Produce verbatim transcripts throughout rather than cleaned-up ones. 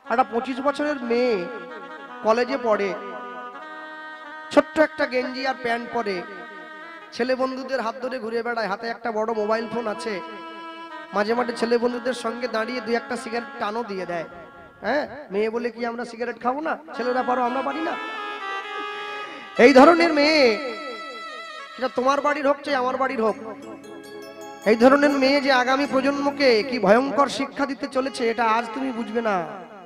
একটা পঁচিশ বছরের মেয়ে কলেজে পড়ে, ছোট্ট একটা গেঞ্জি আর প্যান্ট পরে, ছেলে বন্ধুদের হাত ধরে ঘুরে বেড়ায়, হাতে একটা বড় মোবাইল ফোন আছে, মাঝে মাঝে ছেলে বন্ধুদের সঙ্গে দাঁড়িয়ে দুই একটা সিগারেট টানও দিয়ে দেয়। হ্যাঁ, মেয়ে বলে কি আমরা সিগারেট খাবো না? ছেলেরা পারো, আমরা পারি না? এই ধরনের মেয়ে, সেটা তোমার বাড়ির হোক চাই আমার বাড়ির হোক, এই ধরনের মেয়ে যে আগামী প্রজন্মকে কি ভয়ঙ্কর শিক্ষা দিতে চলেছে, এটা আজ তুমি বুঝবে না,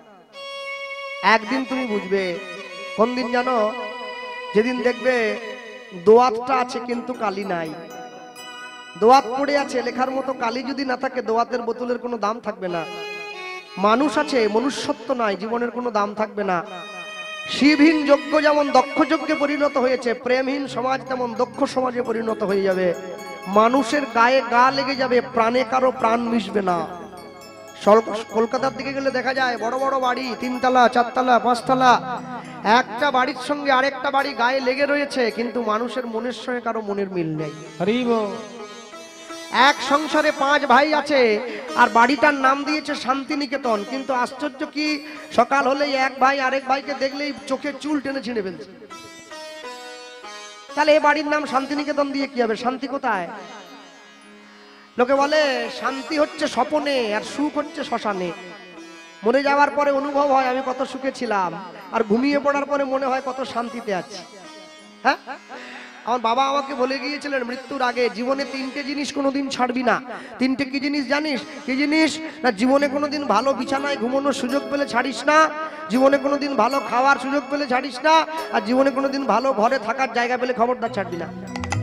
একদিন তুমি বুঝবে। কোন দিন জানো? যেদিন দেখবে দোয়াতটা আছে কিন্তু কালি নাই। দোয়াত পড়ে আছে, লেখার মতো কালি যদি না থাকে, দোয়াতের বোতলের কোনো দাম থাকবে না। মানুষ আছে, মনুষ্যত্ব নাই, জীবনের কোনো দাম থাকবে না। শিবহীন যজ্ঞ যেমন দক্ষ যজ্ঞে পরিণত হয়েছে, প্রেমহীন সমাজ তেমন দক্ষ সমাজে পরিণত হয়ে যাবে। মানুষের গায়ে গা লেগে যাবে, প্রাণে কারো প্রাণ মিশবে না। কলকাতার দিকে গেলে দেখা যায় বড় বড় বাড়ি, তিনতলা, চারতলা, পাঁচতলা, একটা বাড়ির সঙ্গে আরেকটা বাড়ি গায়ে লেগে রয়েছে, কিন্তু মানুষের মনের সঙ্গে কারো মনের মিল নেই। এক সংসারে পাঁচ ভাই আছে, আর বাড়িটার নাম দিয়েছে শান্তিনিকেতন, কিন্তু আশ্চর্য কি, সকাল হলেই এক ভাই আরেক ভাইকে দেখলেই চোখে চুল টেনে ছিঁড়ে ফেলছে। তাহলে এই বাড়ির নাম শান্তিনিকেতন দিয়ে কি হবে? শান্তি কোথায়? লোকে বলে শান্তি হচ্ছে স্বপনে, আর সুখ হচ্ছে শ্মশানে। মরে যাওয়ার পরে অনুভব হয় আমি কত সুখে ছিলাম, আর ঘুমিয়ে পড়ার পরে মনে হয় কত শান্তিতে আছি। হ্যাঁ, আমার বাবা আমাকে বলে গিয়েছিলেন মৃত্যুর আগে, জীবনে তিনটে জিনিস কোনোদিন ছাড়বি না। তিনটে কি জিনিস জানিস? কি জিনিস? না, জীবনে কোনোদিন ভালো বিছানায় ঘুমানোর সুযোগ পেলে ছাড়িস না, জীবনে কোনোদিন ভালো খাওয়ার সুযোগ পেলে ছাড়িস না, আর জীবনে কোনোদিন ভালো ঘরে থাকার জায়গা পেলে খবরদার ছাড়বি না।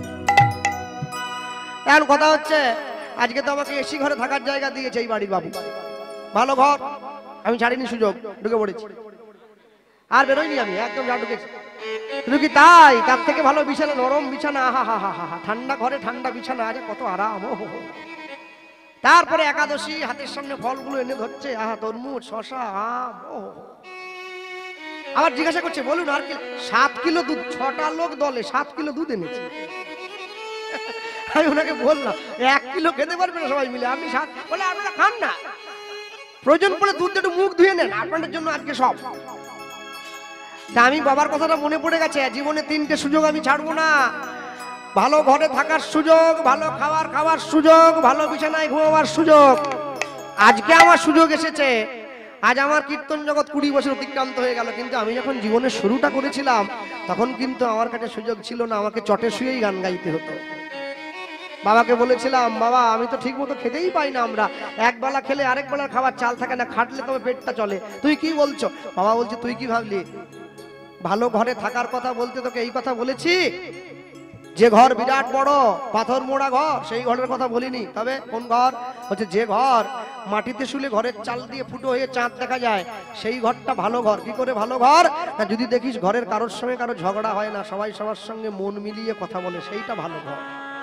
এখন কথা হচ্ছে, আজকে তো আমাকে এসি ঘরে থাকার জায়গা দিয়েছে এই বাড়ির বাবু, ভালো ঘর, আমি ছাড়িনি, সুযোগ ঢুকে পড়েছি, আর বেরোয়নি আমি, একদম যা ঢুকেছি। শুধু কি তাই, তার থেকে ভালো বিছানা, নরম বিছানা, আহা হা হা হা, ঠান্ডা ঘরে ঠান্ডা বিছানা আছে, কত আরাম। ও তারপরে একাদশী, হাতের সামনে ফলগুলো এনে ধরছে, আহা, তরমুজ, শশা, আম। ও আবার জিজ্ঞাসা করছে, বলুন আর কি? সাত কিলো দুধ, ছটা লোক দলে সাত কিলো দুধ এনেছে। আমি ওনাকে বললাম, এক কিলো খেতে পারবে না সবাই মিলে, আপনি সাত? বলে আপনারা খান না, প্রয়োজন পড়ে দুধ একটু মুখ ধুয়ে নেন, আপনাদের জন্য আজকে সব। তা আমি বাবার কথাটা মনে পড়ে গেছে, জীবনে তিনটে সুযোগ আমি ছাড়বো না। ভালো ঘরে থাকার সুযোগ, ভালো খাবার খাওয়ার সুযোগ, ভালো বিছানায় ঘুমাবার সুযোগ। আজকে আমার সুযোগ এসেছে। আজ আমার কীর্তন জগৎ কুড়ি বছর অতিক্রান্ত হয়ে গেল, কিন্তু আমি যখন জীবনের শুরুটা করেছিলাম তখন কিন্তু আমার কাছে সুযোগ ছিল না, আমাকে চটে শুয়েই গান গাইতে হতো। বাবাকে বলেছিলাম, বাবা আমি তো ঠিক মতো খেতেই পাই না, আমরা এক বেলা খেলে আরেক বেলার খাবার চাল থাকে না, খাটলে তবে পেটটা চলে। তুই কি বলছো? বাবা বলছে, তুই কি ভাবলি? ভালো ঘরে থাকার কথা বলতে তোকে এই কথা বলেছি, যে ঘর বিরাট বড় পাথর মোড়া ঘর, সেই ঘরের কথা বলিনি। তবে কোন ঘর? হচ্ছে যে ঘর মাটিতে শুলে ঘরের চাল দিয়ে ফুটো হয়ে চাঁদ দেখা যায়, সেই ঘরটা ভালো ঘর। কি করে ভালো ঘর? না, যদি দেখিস ঘরের কারোর সঙ্গে কারো ঝগড়া হয় না, সবাই সবার সঙ্গে মন মিলিয়ে কথা বলে, সেইটা ভালো ঘর।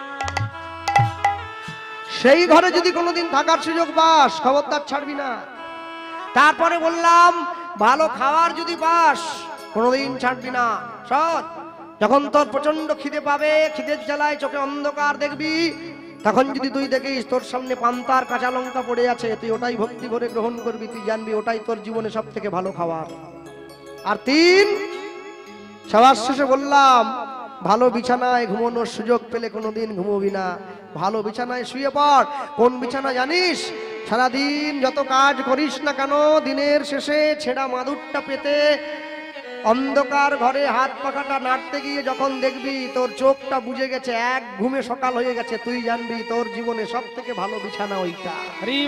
সেই ঘরে যদি কোনোদিন থাকার সুযোগ পাস, খবরদার ছাড়বি না। তারপরে বললাম, ভালো খাওয়ার যদি পাস, কোনোদিন ছাড়বি না। সৎ, যখন তোর প্রচন্ড খিদে পাবে, খিদের জ্বালায় চোখে অন্ধকার দেখবি, তখন যদি তুই দেখিস তোর সামনে পান্তার কাঁচা লঙ্কা পড়ে আছে, তুই ওটাই ভক্তি ভরে গ্রহণ করবি, তুই জানবি ওটাই তোর জীবনে সব থেকে ভালো খাবার। আর তিন, সবার শেষে বললাম, ভালো বিছানায় ঘুমানোর সুযোগ পেলে কোনোদিন ঘুমোবি না, ভালো বিছানায় শুয়ে পড়। কোন বিছানা জানিস? সারাদিন যত কাজ করিস না কেন, দিনের শেষে ছেঁড়া মাদুরটা পেতে অন্ধকার ঘরে হাত পাখাটা নাড়তে গিয়ে যখন দেখবি তোর চোখটা বুঝে গেছে, এক ঘুমে সকাল হয়ে গেছে, তুই জানবি তোর জীবনে সব থেকে ভালো বিছানা ওইটা।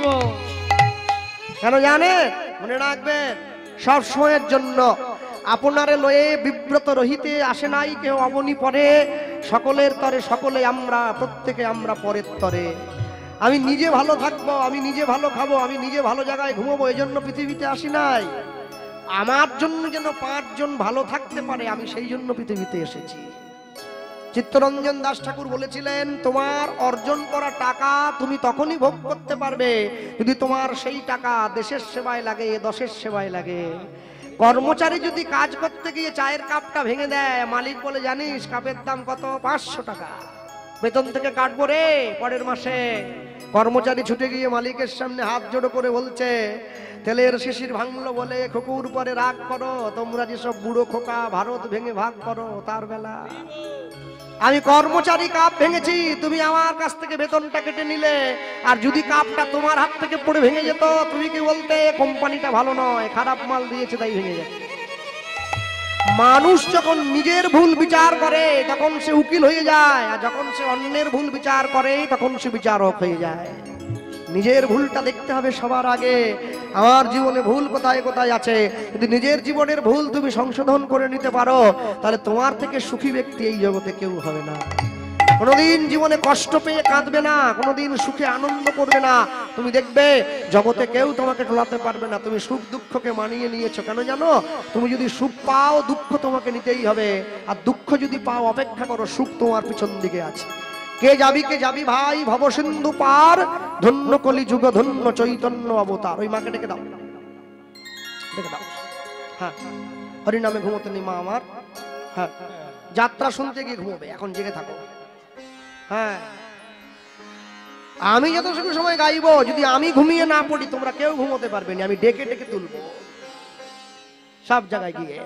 কেন জানে? মনে রাখবেন, সব সময়ের জন্য আপনারে লয়ে বিব্রত রহিতে আসে নাই কেউ অবনি পরে, সকলের তরে সকলে আমরা, প্রত্যেকে আমরা পরের তরে। আমি নিজে ভালো থাকবো, আমি নিজে ভালো খাবো, আমি নিজে ভালো জায়গায় ঘুমাবো, এই জন্য পৃথিবীতে আসি নাই। আমার জন্য যেন পাঁচজন ভালো থাকতে পারে, আমি সেই জন্য পৃথিবীতে এসেছি। চিত্তরঞ্জন দাস ঠাকুর বলেছিলেন, তোমার অর্জন করা টাকা তুমি তখনই ভোগ করতে পারবে যদি তোমার সেই টাকা দেশের সেবায় লাগে, দশের সেবায় লাগে। কর্মচারী যদি কাজ করতে গিয়ে চায়ের কাপটা ভেঙে দেয়, মালিক বলে, জানিস কাপের দাম কত? পাঁচশো টাকা, বেতন থেকে কাটবো রে পরের মাসে। কর্মচারী ছুটে গিয়ে মালিকের সামনে হাত জোড়ো করে বলছে, তেলের শিশির ভাঙলো বলে খোকুর পরে রাগ করো, তোমরা যেসব বুড়ো খোকা ভারত ভেঙে ভাগ করো তার বেলা। আমি কর্মচারী কাপ ভেঙেছি, তুমি আমার কাছ থেকে বেতনটা কেটে নিলে, আর যদি কাপটা তোমার হাত থেকে পড়ে ভেঙে যেত তুমি কি বলতে কোম্পানিটা ভালো নয়, খারাপ মাল দিয়েছে তাই ভেঙে যেত। মানুষ যখন নিজের ভুল বিচার করে তখন সে উকিল হয়ে যায়, আর যখন সে অন্যের ভুল বিচার করে তখন সে বিচারক হয়ে যায়। নিজের ভুলটা দেখতে হবে সবার আগে, আমার জীবনে ভুল কোথায় কোথায় আছে। যদি নিজের জীবনের ভুল তুমি সংশোধন করে নিতে পারো তাহলে তোমার থেকে সুখী ব্যক্তি এই জগতে কেউ হবে না। কোনোদিন জীবনে কষ্ট পেয়ে কাঁদবে না, কোনোদিন সুখে আনন্দ করবে না। তুমি দেখবে জগতে কেউ তোমাকে ঠোলাতে পারবে না। তুমি সুখ দুঃখকে মানিয়ে নিয়েছো কেন জানো? তুমি যদি সুখ পাও দুঃখ তোমাকে নিতেই হবে, আর দুঃখ যদি পাও অপেক্ষা করো, সুখ তোমার পিছন দিকে আছে। কে যাবি কে যাবি ভাই ভবসিন্ধু পার, ধন্য কলি যুগ ধন্য চৈতন্য অবতার। ওই মাকে ডেকে দাও, ডেকে দাও। হ্যাঁ, হরিনামে ঘুমোতে নি মা আমার। হ্যাঁ, যাত্রা শুনতে গিয়ে ঘুমোবে, এখন জেগে থাকো। হ্যাঁ, আমি যতটুকু সময় গাইবো যদি আমি ঘুমিয়ে না পড়ি তোমরা কেউ ঘুমোতে পারবে না। আমি ডেকে ডেকে তুলবো সব জায়গায় গিয়ে।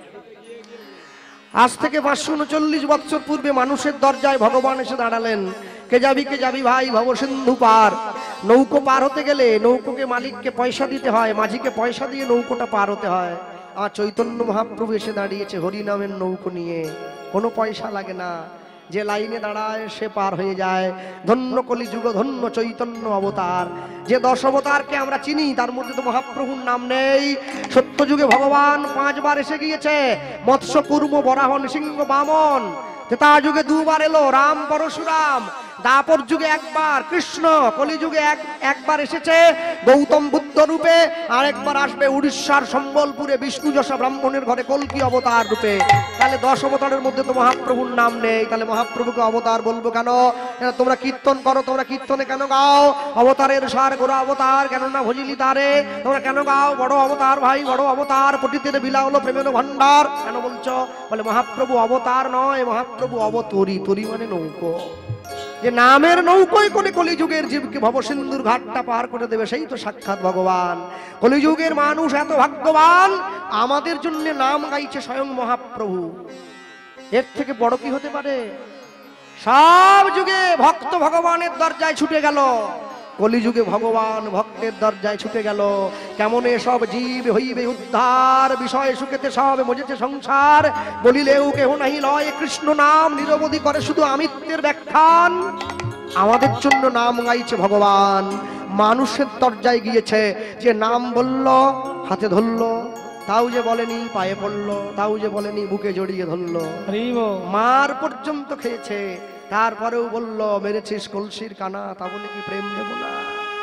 আজ থেকে পাঁচশো উনচল্লিশ বছর পূর্বে মানুষের দরজায় ভগবান এসে দাঁড়ালেন। কে যাবি কে যাবি ভাই ভবসিন্ধু পার। নৌকো পার হতে গেলে নৌকোকে মালিককে পয়সা দিতে হয়, মাঝিকে পয়সা দিয়ে নৌকোটা পার হতে হয়। আমার চৈতন্য মহাপ্রভু এসে দাঁড়িয়েছে হরিনামের নৌকো নিয়ে, কোনো পয়সা লাগে না। যে লাইনে দাঁড়ায় সে পার হয়ে যায়। ধন্য কলি যুগ ধন্য চৈতন্য অবতার। যে দশ অবতারকে আমরা চিনি তার মধ্যে তো মহাপ্রভুর নাম নেই। সত্য যুগে ভগবান পাঁচবার এসে গিয়েছে, মৎস্য কুর্ম বরাহ নৃসিংহ বামন। ত্রেতা যুগে দুবার এলো রাম পরশুরাম, দাপর যুগে একবার কৃষ্ণ, কলিযুগে এক একবার এসেছে গৌতম বুদ্ধ রূপে, আর একবার আসবে উড়িষ্যার সম্বলপুরে বিষ্ণু যশা ব্রাহ্মণের ঘরে কল্কি অবতার রূপে। তাহলে দশ অবতারের মধ্যে তো মহাপ্রভুর নাম নেই, তাহলে মহাপ্রভুকে অবতার বলবো কেন? তোমরা কীর্তন করো, তোমরা কীর্তনে কেন গাও অবতারের সার গোরা অবতার কেন না ভজিলি তারে? তোমরা কেন গাও বড় অবতার ভাই বড় অবতার, পটিতের বিলা হলো প্রেমের ভান্ডার কেন বলছো? বলে মহাপ্রভু অবতার নয়, মহাপ্রভু অবতরী। তরী মানে নৌকো, যে নামের নৌকোয় করে কলিযুগের জীবকে ভবসিন্ধুর ঘাটটা পার করে দেবে, সেই তো সাক্ষাৎ ভগবান। কলিযুগের মানুষ এত ভাগ্যবান, আমাদের জন্য নাম গাইছে স্বয়ং মহাপ্রভু। এর থেকে বড় কি হতে পারে? সব যুগে ভক্ত ভগবানের দরজায় ছুটে গেল, কলিযুগে ভগবান ভক্তের দরজায় ছুটে গেল। কেমন সব জীব হইবে উদ্ধার, বিষয় সুখেতে সব মজেছে সংসার, বলিলেও কেহ নাহি লয় কৃষ্ণ নাম, নিরবধি করে শুধু আমিত্বের ব্যাখ্যান। আমাদের জন্য নাম গাইছে ভগবান, মানুষের দরজায় গিয়েছে। যে নাম বলল হাতে ধরলো, তাও যে বলেনি পায়ে পড়লো, তাও যে বলেনি বুকে জড়িয়ে ধরলো, মার পর্যন্ত খেয়েছে, তারপরেও বললো মেরেছিস কলসির কানা, তা বলে কি প্রেম দেব না?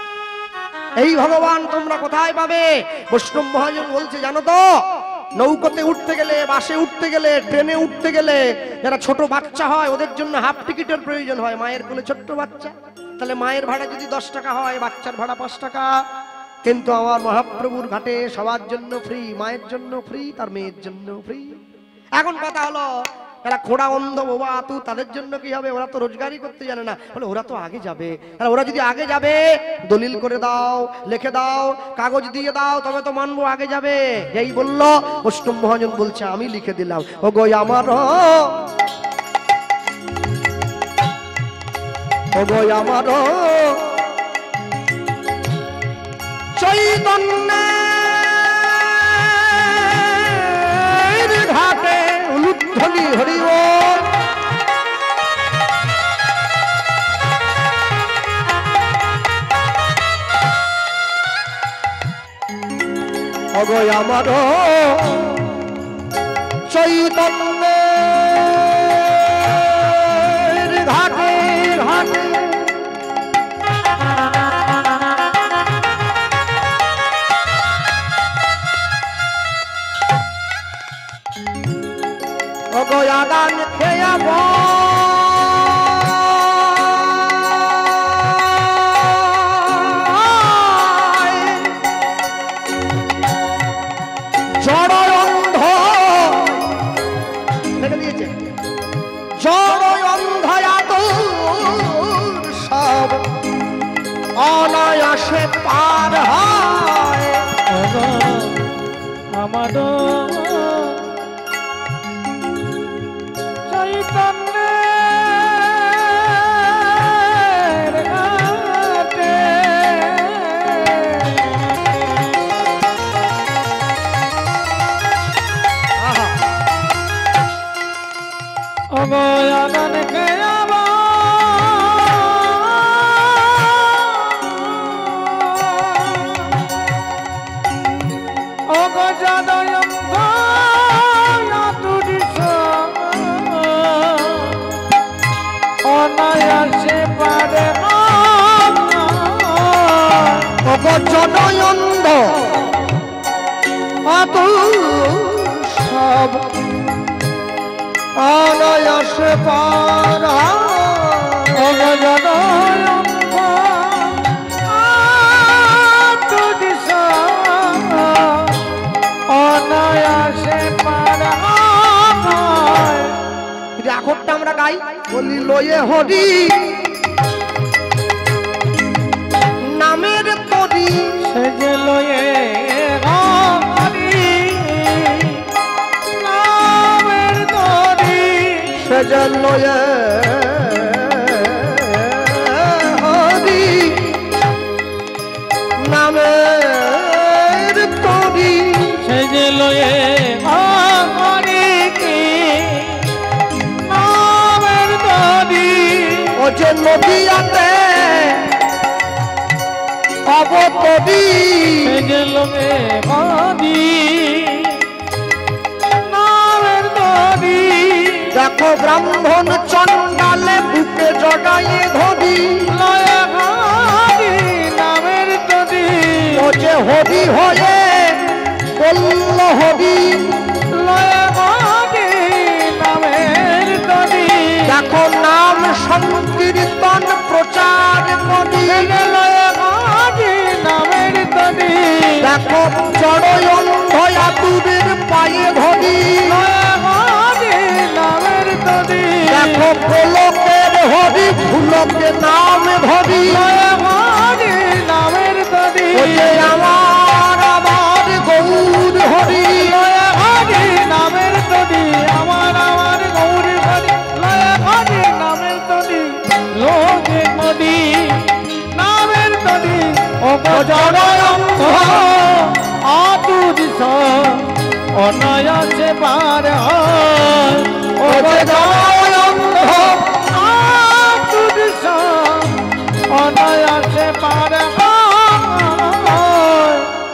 এই ভগবান তোমরা কোথায় পাবে? বৈষ্ণব মহাজন বলছে জানো তো, নৌকোতে উঠতে গেলে, বাসে উঠতে গেলে, ট্রেনে উঠতে গেলে যারা ছোট বাচ্চা হয় ওদের জন্য হাফ টিকিটের প্রয়োজন হয়। মায়ের কোলে ছোট্ট বাচ্চা, তাহলে মায়ের ভাড়া যদি দশ টাকা হয়, বাচ্চার ভাড়া পাঁচ টাকা। কিন্তু আমার মহাপ্রভুর ঘাটে সবার জন্য ফ্রি, মায়ের জন্য ফ্রি, তার মেয়ের জন্য ফ্রি। এখন কথা হলো এরা খোড়া অন্ধ বোবা আতু, তাদের জন্য কি হবে? ওরা তো রোজগারই করতে জানে না। বলে ওরা তো আগে যাবে, ওরা যদি আগে যাবে দলিল করে দাও, লিখে দাও, কাগজ দিয়ে দাও, তবে তো মানবো আগে যাবে। এই বললো বৈষ্ণব মহাজন বলছে আমি লিখে দিলাম। ও গো আমার ও গো আমার চৈতন্যের ঘাটে উলুধ্বনি হরি বল, ওগো আমার চৈতন্যের ঘাটে ঘাটে দান খেয়া জড় অন্ধ দেখে দিয়েছে, জড় অন্ধ সব আমার চৈতন্যের ঘাটে অবয়ানন খেয়াবা অগজাদয়ম ভয়া তুদিস অনায়াসে পারে অগজনয়ন্দ আতু সব অনায়াসে পার অগজাদয়ম তুদিস অনায়াসে পারে আখরটা আমরা গাই বলি লয়ে হরি নামের তরি সে যে লয়ে হরি নামের তরি সে যে লয়ে হরি নামের তরি সে যে লয়ে হরি নামের তরি ও যে নদীয়াতে অবতরি সে যে লয়ে হরি নামের তরি দেখো ব্রাহ্মণ চণ্ডালে বুকে জগাইয়ে ধরি লয়ে হরি নামের তরি ও যে হরি হয়ে বলল হরি লয়ে হরি নামের তরি দেখো নাম সংকীর্তন প্রচার করি লয়ে হরি নামের তরি দেখো জড় অন্ধয়া দূরের পায়ে ধরি লয়ে হরি নামের তরি দেখো গোলকের হরি ফুলকে নাম ধরি লয়ে হরি নামের তরি ও যে আমার আমার গৌর হরি লয়ে হরি নামের তরি আমার আমার গৌরী হরি লয়ে হরি নামের তরি লোকে নদী নামের তরি ও জড়য়ঙ্গ আতুদিস অনায়াসে পার হয় ও জড়য়ঙ্গ আতুদিস অনায়াসে পার হয়।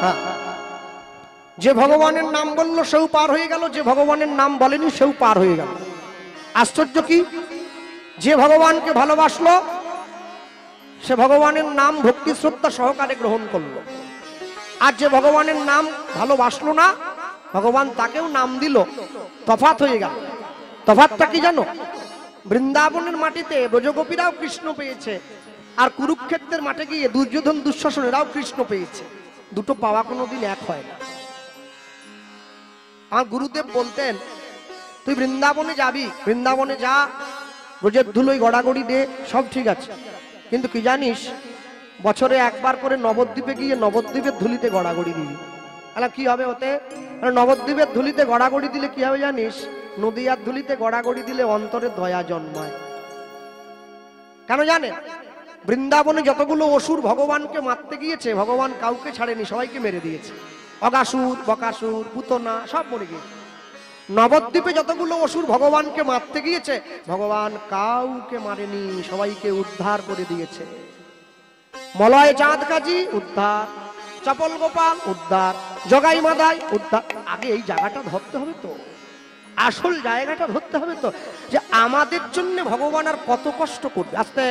যে ভগবানের নাম বলল সেও পার হয়ে গেল, যে ভগবানের নাম বলেনি সেও পার হয়ে গেল। আশ্চর্য কি, যে ভগবানকে ভালোবাসলো সে ভগবানের নাম ভক্তি শ্রদ্ধা সহকারে গ্রহণ করলো, আর যে ভগবানের নাম ভালোবাসলো না ভগবান তাকেও নাম দিল, তফাৎ হয়ে গেল। তফাৎটা কি জানো? বৃন্দাবনের মাটিতে ব্রজগোপীরাও কৃষ্ণ পেয়েছে, আর কুরুক্ষেত্রের মাঠে গিয়ে দুর্যোধন দুঃশাসনেরাও কৃষ্ণ পেয়েছে। দুটো পাওয়া কোনোদিন এক হয় না। আমার গুরুদেব বলতেন, তুই বৃন্দাবনে যাবি, বৃন্দাবনে যা, ব্রজের ধুলোয় গড়াগড়ি দে, সব ঠিক আছে, কিন্তু কি জানিস বছরে একবার করে নবদ্বীপে গিয়ে নবদ্বীপের ধুলিতে গড়াগড়ি দিবি। আলা কি হবে ওতে? নবদ্বীপের ধুলিতে গড়াগড়ি দিলে কি হবে জানিস? নদিয়ার ধুলিতে গড়াগড়ি দিলে অন্তরে দয়া জন্মায়। কেন জানেন? বৃন্দাবনে যতগুলো অসুর ভগবানকে মারতে গিয়েছে ভগবান কাউকে ছাড়েনি, সবাইকে মেরে দিয়েছে। অগাসুর, বকাসুর, পুতনা সব মরে গিয়েছে। নবদ্বীপে যতগুলো অসুর ভগবানকে মারতে গিয়েছে ভগবান কাউকে মারেনি, সবাইকে উদ্ধার করে দিয়েছে। মলয় চাঁদ কাজী উদ্ধার, চপল গোপাল উদ্ধার, জগাই মাদাই উদ্ধার। আগে এই জায়গাটা ধরতে হবে তো, আসল জায়গাটা ধরতে হবে তো, যে আমাদের জন্য ভগবান আর কত কষ্ট করবে। আস্তে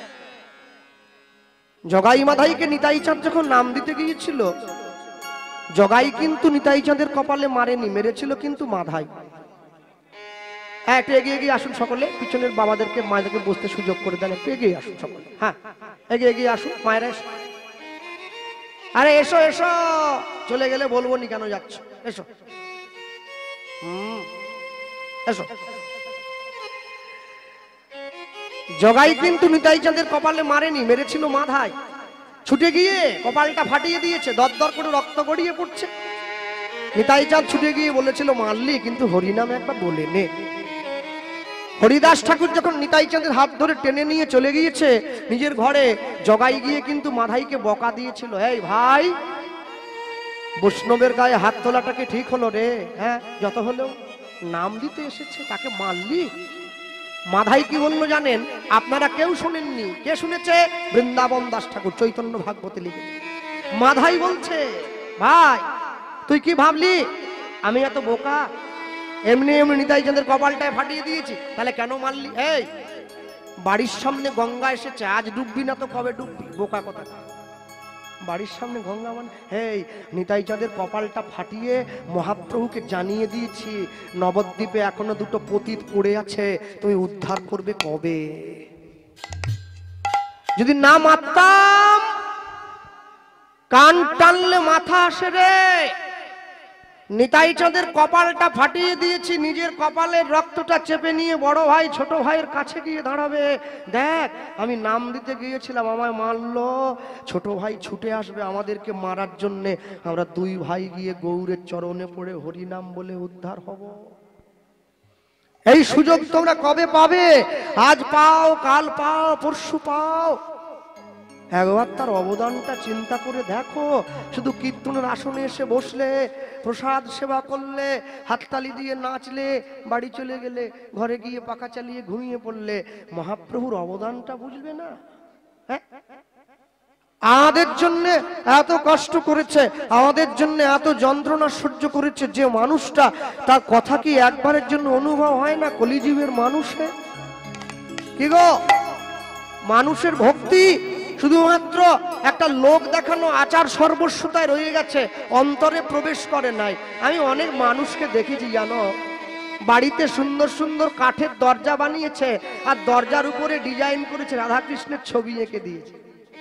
জগাই মাদাইকে নিতাই চাঁদ যখন নাম দিতে গিয়েছিল, জগাই কিন্তু নিতাই চাঁদের কপালে মারেনি, মেরেছিল কিন্তু মাধাই। হ্যাঁ, একটু এগিয়ে এগিয়ে আসুন সকলে, পিছনের বাবাদেরকে মায়েদেরকে বসতে সুযোগ করে দেন, একটু এগিয়ে আসুন সকলে। হ্যাঁ, এগিয়ে এগিয়ে আসুন মায়েরা, এসো। আরে এসো এসো, চলে গেলে বলবো নি কেন যাচ্ছ, এসো। হুম, এসো। জগাই কিন্তু নিতাই চাঁদের কপালে মারেনি, মেরেছিল মাধাই। ছুটে গিয়ে কপালটা ফাটিয়ে দিয়েছে, দরদর করে রক্ত গড়িয়ে পড়ছে। নিতাই চাঁদ ছুটে গিয়ে বলেছিল মারলি, কিন্তু হরিনাম একবার বলে নে। হরিদাস ঠাকুর যখন নিতাই চাঁদের হাত ধরে টেনে নিয়ে চলে গিয়েছে নিজের ঘরে, জগাই গিয়ে কিন্তু মাধাইকে বকা দিয়েছিল, এই ভাই বৈষ্ণবের গায়ে হাত তোলাটাকে ঠিক হলো রে? হ্যাঁ, যত হলেও নাম দিতে এসেছে, তাকে মারলি। মাধাই কি বললো জানেন? আপনারা কেউ শুনেননি, কে শুনেছে? বৃন্দাবন দাস ঠাকুর চৈতন্য ভাগবতে লিখেছে। মাধাই বলছে, ভাই তুই কি ভাবলি আমি এত বোকা? এমনি এমনি নিতাই চাঁদের কপালটায় ফাটিয়ে দিয়েছি, তাহলে কেন মারলি? এই বাড়ির সামনে গঙ্গা এসেছে, আজ ডুববি না তো কবে ডুববি? বোকা কথা। বাড়ির সামনে গঙ্গা মানে এই নিতাই চাঁদের কপালটা ফাটিয়ে মহাপ্রভুকে জানিয়ে দিয়েছি, নবদ্বীপে এখনো দুটো পতিত পড়ে আছে, তুমি উদ্ধার করবে কবে? যদি না মারতাম, কান টানলে মাথা আসে রে। নিতাই চাঁদের কপালটা ফাটিয়ে দিয়েছি, নিজের কপালের রক্তটা চেপে নিয়ে বড় ভাই ছোট ভাইয়ের কাছে গিয়ে দাঁড়াবে, দেখ আমি নাম দিতে গিয়েছিলাম, আমায় মারলো, ছোট ভাই ছুটে আসবে আমাদেরকে মারার জন্যে, আমরা দুই ভাই গিয়ে গৌরের চরণে পড়ে হরি নাম বলে উদ্ধার হব। এই সুযোগ তোমরা কবে পাবে? আজ পাও, কাল পাও, পরশু পাও। একবার তার অবদানটা চিন্তা করে দেখো। শুধু কীর্তনের আসনে এসে বসলে, প্রসাদ সেবা করলে, হাততালি দিয়ে নাচলে, বাড়ি চলে গেলে, ঘরে গিয়ে পাখা চালিয়ে ঘুমিয়ে পড়লে, মহাপ্রভুর অবদানটা বুঝবে না? হ্যাঁ, আমাদের জন্য এত কষ্ট করেছে, আমাদের জন্য এত যন্ত্রণা সহ্য করেছে, যে মানুষটা, তার কথা কি একবারের জন্য অনুভব হয় না কলিযুগের মানুষে? কি গো, মানুষের ভক্তি শুধুমাত্র একটা লোক দেখানো আচার সর্বস্বতায় রয়ে গেছে, অন্তরে প্রবেশ করে নাই। আমি অনেক মানুষকে দেখেছি জানো, বাড়িতে সুন্দর সুন্দর কাঠের দরজা বানিয়েছে, আর দরজার উপরে ডিজাইন করেছে রাধাকৃষ্ণের ছবি এঁকে দিয়েছে,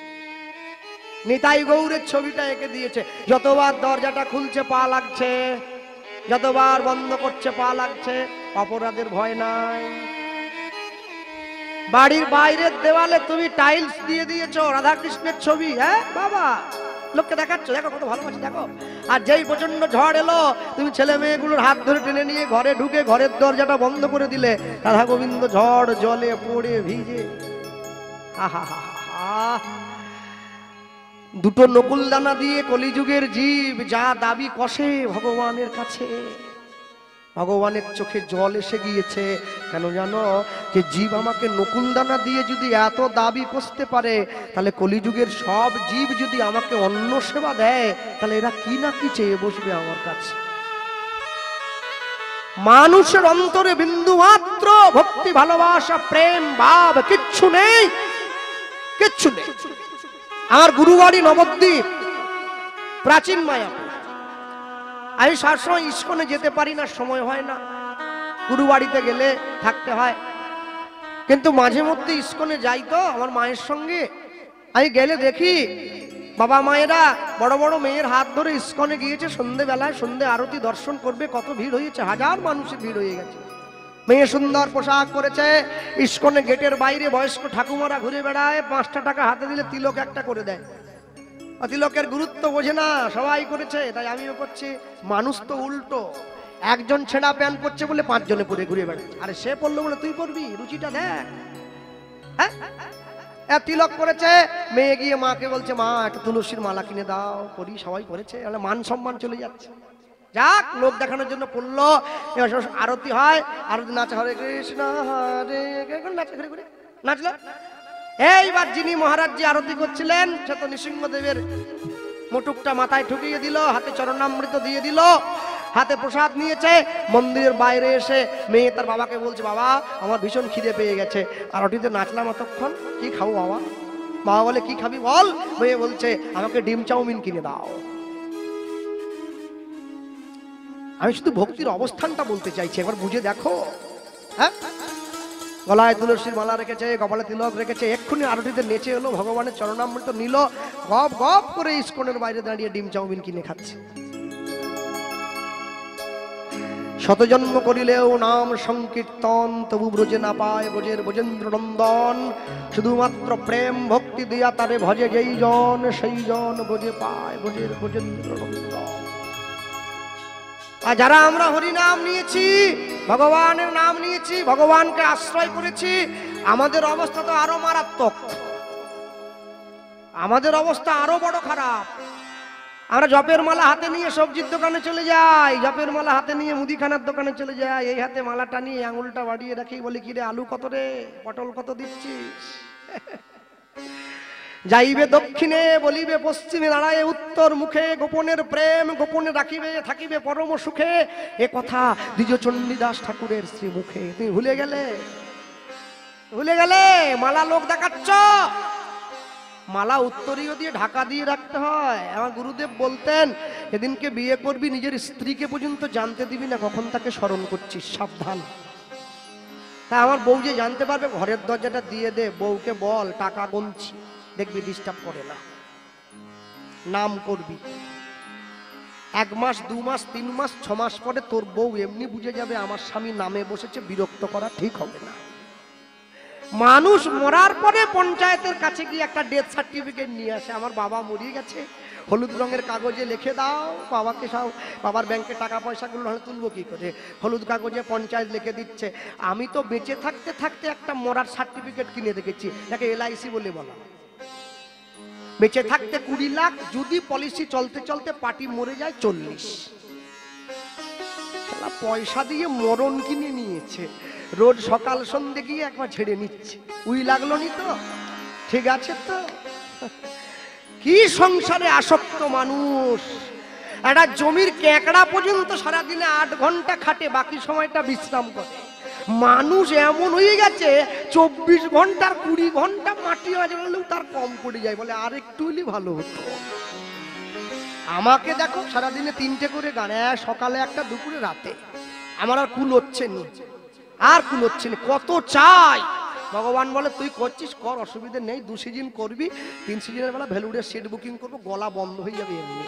নিতাই গৌরের ছবিটা এঁকে দিয়েছে। যতবার দরজাটা খুলছে পা লাগছে, যতবার বন্ধ করছে পা লাগছে, অপরাধের ভয় নাই। বাড়ির বাইরের দেওয়ালে তুমি টাইলস দিয়ে দিয়েছো রাধাকৃষ্ণের ছবি, হ্যাঁ বাবা, লোককে দেখাচ্ছ, দেখো কত ভালোবাসি দেখো। আর যেই প্রচন্ড ঝড় এলো, তুমি ছেলে মেয়েগুলোর হাত ধরে টেনে নিয়ে ঘরে ঢুকে ঘরের দরজাটা বন্ধ করে দিলে, রাধা গোবিন্দ ঝড় জলে পড়ে ভিজে। আহা হা হা, দুটো নকুল দানা দিয়ে কলিযুগের জীব যা দাবি কষে ভগবানের কাছে, ভগবানের চোখে জল এসে গিয়েছে। কেন জানো? যে জীব আমাকে নকুল দানা দিয়ে যদি এত দাবি কষতে পারে, তাহলে কলিযুগের সব জীব যদি আমাকে অন্ন সেবা দেয়, তাহলে এরা কি না কি চেয়ে বসবে আমার কাছে। মানুষের অন্তরে বিন্দু মাত্র ভক্তি, ভালোবাসা, প্রেম, ভাব কিচ্ছু নেই, কিচ্ছু নেই। আমার গুরুবাড়ি নবদ্বীপ, প্রাচীন মায়াপুর। আমি সবসময় ইস্কনে যেতে পারি না, সময় হয় না, গুরুবাড়িতে গেলে থাকতে হয়, কিন্তু মাঝে মধ্যে ইস্কনে যাই তো আমার মায়ের সঙ্গে। আমি গেলে দেখি বাবা মায়েরা বড় বড় মেয়ের হাত ধরে ইস্কনে গিয়েছে, সন্ধ্যেবেলায় সন্ধ্যে আরতি দর্শন করবে, কত ভিড় হয়েছে, হাজার মানুষের ভিড় হয়ে গেছে। মেয়ে সুন্দর পোশাক করেছে, ইস্কনে গেটের বাইরে বয়স্ক ঠাকুমারা ঘুরে বেড়ায়, পাঁচটা টাকা হাতে দিলে তিলক একটা করে দেয়। তিলকের গুরুত্ব বোঝে না, সবাই করেছে তাই আমিও করছি। মানুষ তো উল্টো, একজন ছেঁড়া প্যান্ট পরছে বলে পাঁচজনে পরে ঘুরে বেড়াচ্ছে, আরে সে পরলো বলে তুই পরবি, রুচিটা দেখ। হ্যাঁ, তিলক করেছে, মেয়ে গিয়ে মাকে বলছে মা একটা তুলসীর মালা কিনে দাও, করি, সবাই করেছে, মান সম্মান চলে যাচ্ছে। যাক, লোক দেখানোর জন্য পড়লো। এবার আরতি হয়, আরতি নাচে, হরে কৃষ্ণ হরে কৃষ্ণ, নাচে ঘুরে ঘুরে নাচলো। এইবার যিনি মহারাজজি আরতি করছিলেন, সে তো নৃসিংহদেবের মুটুকটা মাথায় ঠুকিয়ে দিল, হাতে চরণামৃত দিয়ে দিল, হাতে প্রসাদ নিয়েছে। মন্দিরের বাইরে এসে মেয়ে তার বাবাকে বলছে, বাবা আমার ভীষণ খিদে পেয়ে গেছে, আরতিতে নাচলাম এতক্ষণ, কি খাবো বাবা? বাবা বলে কি খাবি বল? মেয়ে বলছে আমাকে ডিম চাউমিন কিনে দাও। আমি শুধু ভক্তির অবস্থানটা বলতে চাইছি, একবার বুঝে দেখো। হ্যাঁ, গলায় তুলসীর মালা রেখেছে, কপালে তিলক রেখেছে, এক্ষুনি আরতিতে নেচে এলো, ভগবানের চরণামৃত নিল, গপ গপ করে ইস্কনের বাইরে দাঁড়িয়ে ডিম চাউমিন কিনে খাচ্ছে। শতজন্ম করিলেও নাম সংকীর্তন, তবু ব্রজে না পায় ব্রজের ব্রজেন্দ্র নন্দন। শুধুমাত্র প্রেম ভক্তি দিয়া তারে ভজে যেই জন, সেই জন ব্রজে পায় ব্রজের ব্রজেন্দ্র নন্দন। আর যারা আমরা হরি নাম নিয়েছি, ভগবানের নাম নিয়েছি, ভগবানকে আশ্রয় করেছি, আমাদের অবস্থা তো আরো মারাত্মক, আমাদের অবস্থা আরো বড় খারাপ। আমরা জপের মালা হাতে নিয়ে সবজির দোকানে চলে যাই, জপের মালা হাতে নিয়ে মুদিখানার দোকানে চলে যাই, এই হাতে মালাটা নিয়ে আঙুলটা বাড়িয়ে রাখি, বলি কি রে আলু কত রে, পটল কত দিচ্ছিস? যাইবে দক্ষিণে বলিবে পশ্চিমে, দাঁড়ায় উত্তর মুখে, গোপনের প্রেম গোপনে রাখিবে, থাকিবে পরম সুখে, এ কথা দ্বিজ চণ্ডীদাস ঠাকুরের শ্রী মুখে। তুমি ভুলে গেলে, ভুলে গেলে মালা লোক দেখাচ্ছ, মালা উত্তরীয় দিয়ে ঢাকা দিয়ে রাখতে হয়। আমার গুরুদেব বলতেন, সেদিনকে বিয়ে করবি নিজের স্ত্রীকে পর্যন্ত জানতে দিবি না কখন তাকে স্মরণ করছিস, সাবধান। তা আমার বউ যে জানতে পারবে, ঘরের দরজাটা দিয়ে দে, বউকে বল টাকা গুনছি, দেখবি ডিস্টার্ব করে না। নাম করবি, এক মাস দু মাস তিন মাস ছ মাস পরে তোর বউ এমনি বুঝে যাবে আমার স্বামী নামে বসেছে, বিরক্ত করা ঠিক হবে না। মানুষ মরার পরে পঞ্চায়েতের কাছে গিয়ে একটা ডেথ সার্টিফিকেট নিয়ে আসে, আমার বাবা মরিয়ে গেছে, হলুদ রঙের কাগজে লিখে দাও, বাবাকে সব, বাবার ব্যাংকে টাকা পয়সাগুলো হলে তুলবো কি করে, হলুদ কাগজে পঞ্চায়েত লিখে দিচ্ছে। আমি তো বেঁচে থাকতে থাকতে একটা মরার সার্টিফিকেট কিনে রেখেছি, যাকে এলআইসি বলে বলা। বেঁচে থাকতে কুড়ি লাখ, যদি পলিসি চলতে চলতে পার্টি মরে যায় চল্লিশ। পয়সা দিয়ে মরণ কিনে নিয়েছে, রোজ সকাল সন্ধ্যে গিয়ে একবার ছেড়ে নিচ্ছে। উই লাগলো নি তো, ঠিক আছে তো। কি সংসারে আসক্ত মানুষ, একটা জমির কেকড়া পর্যন্ত সারাদিনে আট ঘন্টা খাটে, বাকি সময়টা বিশ্রাম করে। মানুষ এমন হয়ে গেছে চব্বিশ ঘন্টার কুড়ি ঘন্টা মাটি মাঝে বললেও তার কম পড়ে যায়, বলে আর একটু হলে ভালো হতো। আমাকে দেখো সারাদিনে তিনটে করে গান, সকালে একটা দুপুরে রাতে, আমার আর কুল হচ্ছে নি, আর কুল হচ্ছে না, কত চাই। ভগবান বলে তুই করছিস কর, অসুবিধা নেই, দু সিজন করবি, তিন সিজনের বেলা ভেলুরের সিট বুকিং করবো, গলা বন্ধ হয়ে যাবে এমনি।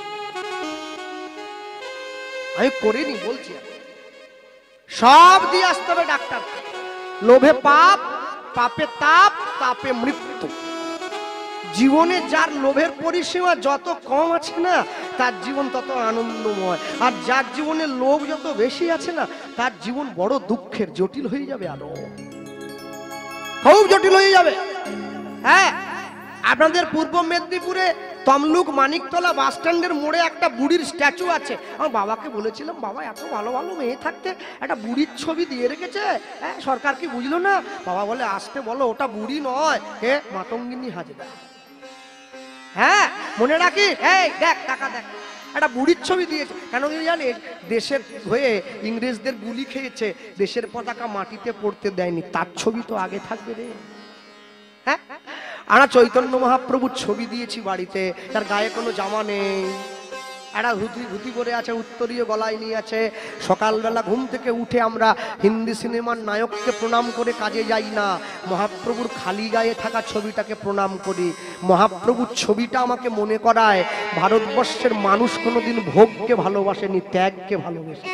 আমি করিনি বলছি, সব দিয়ে আসতে হবে ডাক্তার। লোভে পাপ, পাপে তাপ, তাপে মৃত্যু। জীবনে যার লোভের পরিসীমা যত কম আছে না, তার জীবন তত আনন্দময়। আর যার জীবনে লোভ যত বেশি আছে না, তার জীবন বড় দুঃখের, জটিল হয়ে যাবে, আরো খুব জটিল হয়ে যাবে। হ্যাঁ, আপনাদের পূর্ব মেদিনীপুরে তমলুক মানিকতলা বাস স্ট্যান্ডের মোড়ে একটা বুড়ির স্ট্যাচু আছে। আমার বাবাকে বলেছিলাম, বাবা এত ভালো ভালো মেয়ে থাকতে একটা বুড়ির ছবি দিয়ে রেখেছে, হ্যাঁ সরকার কি বুঝলো না? বাবা বলে আসতে বলো, ওটা বুড়ি নয়, হে মাতঙ্গিনী হাজরা। হ্যাঁ মনে রাখি, এই দেখ টাকা দেখ, একটা বুড়ির ছবি দিয়েছে। কেন জানিস? দেশের হয়ে ইংরেজদের গুলি খেয়েছে, দেশের পতাকা মাটিতে পড়তে দেয়নি, তার ছবি তো আগে থাকবে রে। হ্যাঁ, আমরা চৈতন্য মহাপ্রভুর ছবি দিয়েছি বাড়িতে, তার গায়ে কোনো জামা নেই, একটা ধুতি ধুতি পরে আছে, উত্তরীয় গলায় নিয়ে আছে। সকালবেলা ঘুম থেকে উঠে আমরা হিন্দি সিনেমার নায়ককে প্রণাম করে কাজে যাই না, মহাপ্রভুর খালি গায়ে থাকা ছবিটাকে প্রণাম করি। মহাপ্রভুর ছবিটা আমাকে মনে করায় ভারতবর্ষের মানুষ কোনোদিন ভোগকে ভালোবাসেনি, ত্যাগকে ভালোবেসেছে।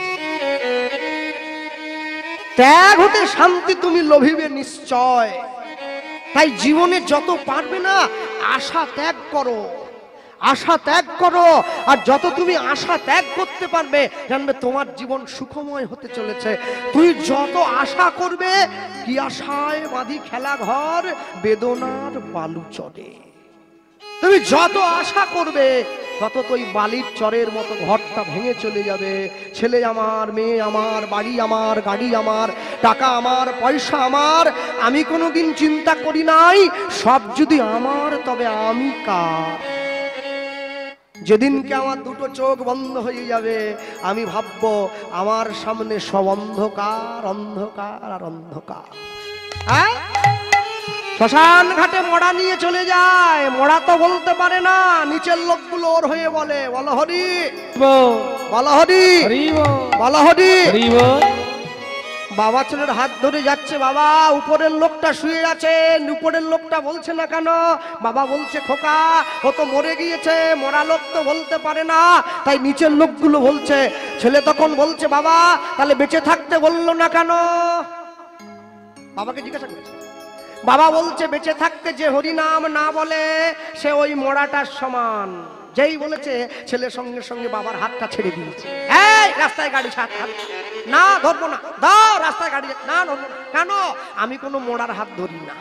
ত্যাগ হতে শান্তি তুমি লোভিবে নিশ্চয়। তাই জীবনে যত পারবে না আশা ত্যাগ করো, আশা ত্যাগ করো। আর যত তুমি আশা ত্যাগ করতে পারবে, জানবে তোমার জীবন সুখময় হতে চলেছে। তুই যত আশা করবে, কি আশায় বাঁধি খেলা ঘর, বেদনার বালু চরে। তুমি যত আশা করবে, তত তুই বালির চরের মতো ঘরটা ভেঙে চলে যাবে। ছেলে আমার, মেয়ে আমার, বাড়ি আমার, গাড়ি আমার, টাকা আমার, পয়সা আমার, আমি কোনোদিন চিন্তা করি নাই সব যদি আমার, তবে আমি কার? যেদিনকে আমার দুটো চোখ বন্ধ হয়ে যাবে, আমি ভাববো আমার সামনে সব অন্ধকার, অন্ধকার আর অন্ধকার। হ্যাঁ, শ্মশান ঘাটে মরা নিয়ে চলে যায়, মরা তো বলতে পারে না, নিচের লোকগুলো ওর হয়ে বলে, বলো হরি বলো হরি বলো হরি। বাবা ছেলের হাত ধরে যাচ্ছে, বাবা উপরের লোকটা শুয়ে আছে, উপরের লোকটা বলছে না কেন? বাবা বলছে, খোকা ও তো মরে গিয়েছে, মরা লোক তো বলতে পারে না, তাই নিচের লোকগুলো বলছে। ছেলে তখন বলছে, বাবা তাহলে বেঁচে থাকতে বললো না কেন? বাবাকে জিজ্ঞাসা করেছে। বাবা বলছে, বেঁচে থাকতে যে হরি নাম না বলে সে ওই মরাটার সমান। যেই বলেছে ছেলের সঙ্গে সঙ্গে বাবার হাতটা ছেড়ে দিয়েছে। এই রাস্তায় গাড়ি ছাড়, না ধরবো না, দাও রাস্তায় গাড়ি, না ধরবো না। কেন? আমি কোনো মোড়ার হাত ধরি না।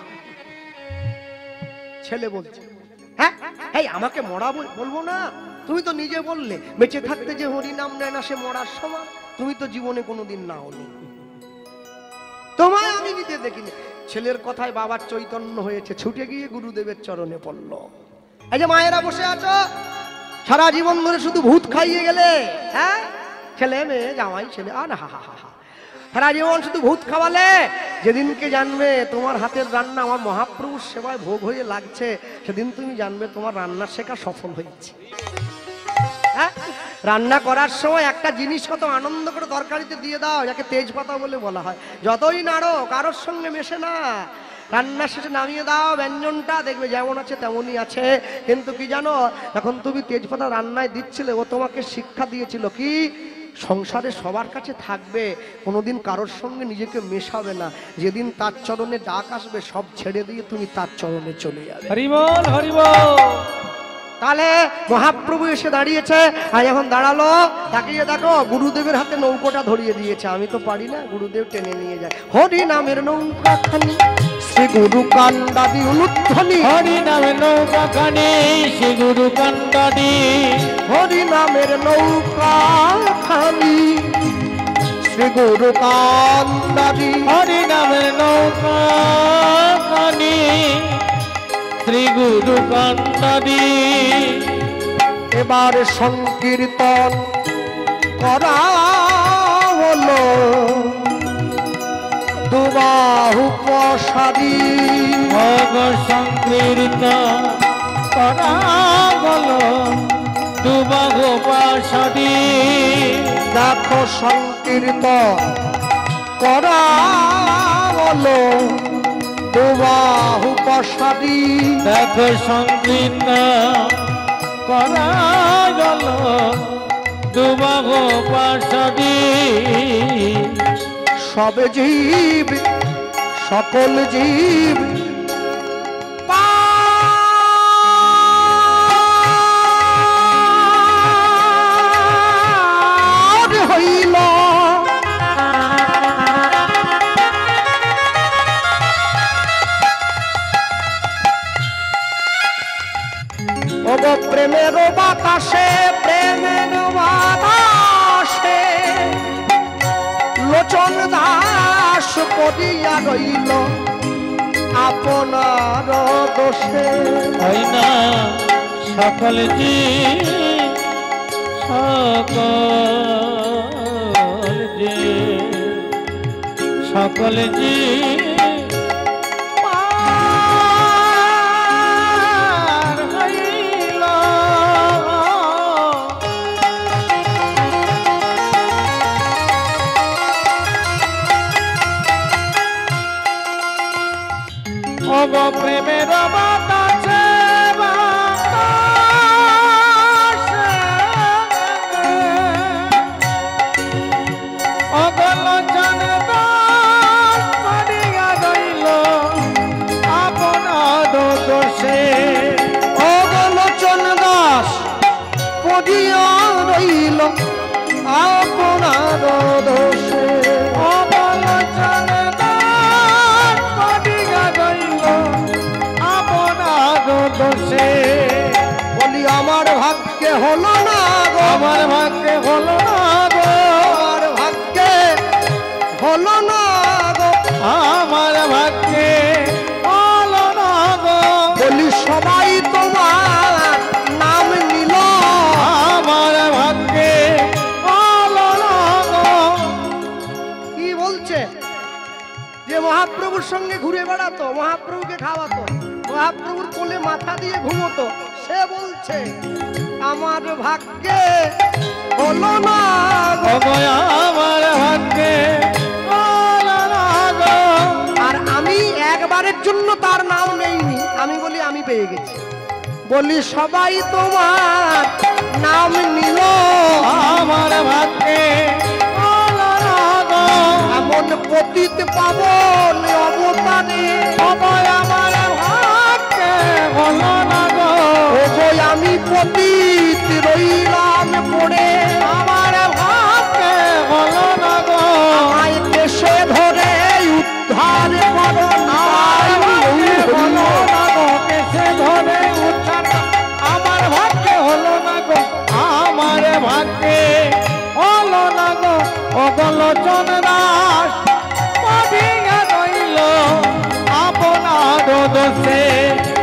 ছেলে বলছে হ্যাঁ এই আমাকে মরা বলবো না, তুমি তো নিজে বললে বেঁচে থাকতে যে হরি নাম নেয় না সে মরার সময়, তুমি তো জীবনে কোনোদিন নাওনি, তোমায় আমি নিতে দেখিনি। ছেলের কথায় বাবার চৈতন্য হয়েছে, ছুটে গিয়ে গুরুদেবের চরণে পড়ল। এই যে মায়েরা বসে আছো, সারা জীবন ধরে শুধু ভূত খাইয়ে গেলে, হ্যাঁ ছেলে মেয়ে জামাই ছেলে, আর হা হা হা হা, সারা জীবন শুধু ভূত খাওয়ালে, যেদিনকে জানবে তোমার হাতের রান্না আমার মহাপ্রভুর সেবায় ভোগ হয়ে লাগছে, সেদিন তুমি জানবে তোমার রান্না শেখা সফল হয়েছে। হ্যাঁ রান্না করার সময় একটা জিনিস কত আনন্দ করে তরকারিতে দিয়ে দাও, যাকে তেজপাতা বলে বলা হয়, যতই নাড়ো কারোর সঙ্গে মেশে না, রান্নার শেষে নামিয়ে দাও, ব্যঞ্জনটা দেখবে যেমন আছে তেমনই আছে। কিন্তু কি জানো, এখন তুমি তেজপাতা রান্নায় দিচ্ছিলে, ও তোমাকে শিক্ষা দিয়েছিল কি সংসারে সবার কাছে থাকবে, কোনোদিন কারোর সঙ্গে নিজেকে মেশাবে না, যেদিন তার চরণে ডাক আসবে সব ছেড়ে দিয়ে তুমি তার চরণে চলে যাবে। হরি বল হরি বল। তাহলে মহাপ্রভু এসে দাঁড়িয়েছে, আর এখন দাঁড়ালো, তাকিয়ে দেখো গুরুদেবের হাতে নৌকোটা ধরিয়ে দিয়েছে। আমি তো পারি না, গুরুদেব টেনে নিয়ে যায়। হরি নামের নৌকাখানি শ্রী গুরু কান্দাদি অনুধ্বনি, হরি নামের নৌকাখানি শ্রী গুরু কান্দাদি, হরি নামের নৌকাখানি শ্রী গুরু কান্দাদি, হরি নামের নৌকাখানি শ্রী গুরু কান্দাদি। এবার সংকীর্তন করা হলো দুবাহু প্রসাদী, ভোগ সংকীর্তন করা গেল দুবাহু প্রসাদী। দেখো সংকীর্তন করা হলো দুবাহু প্রসাদী, দেখো সংকীর্তন করা গেল দুবাহু প্রসাদী। সব জীব সকল জীব পার হইল, ওগো প্রেমের বাতাসে প্রেমের বাতাসে লোচন দাস পড়িয়া রইল আপনার দোষে। হয় না সকল জীব সকল জীব সকল জীব পার হইল। ওগো প্রেমের বাতাসে বাতাসে, ওগো লোচন দাস পড়িয়া রইল আপনার দোষে। ওগো লোচন দাস পড়িয়া রইল আপনার দোষে। ওগো লোচন দাস পড়িয়া রইল আপনার দোষে। বলি আমার ভাগ্যে হলো না গো, আমার ভাগ্যে হলো না গো, আমার ভাগ্যে হলো না গো, আমার ভাগ্যে হলো না গো। বলি সবাই তোমার নাম নিল, আমার ভাগ্যে হলো না গো। কি বলছে যে মহাপ্রভুর সঙ্গে ঘুরে বেড়াতো, মহাপ্রভুকে খাওয়াতো, মহাপ্রভুর কোলে মাথা দিয়ে ঘুমোতো, সে বলছে আমার ভাগ্যে হলো না গো। ওগো আমার ভাগ্যে হলো না গো। আর আমি একবারের জন্য তার নাম নেইনি, আমি বলি আমি পেয়ে গেছি। বলি সবাই তোমার নাম নিল, আমার ভাগ্যে হলো না গো। এমন পতিত পাবন অবতারে, ওগো আমার ভাগ্যে হলো না গো। ওগো আমি পতিত অগলোচন দাস পাবিয়া রইল আপনার দোষে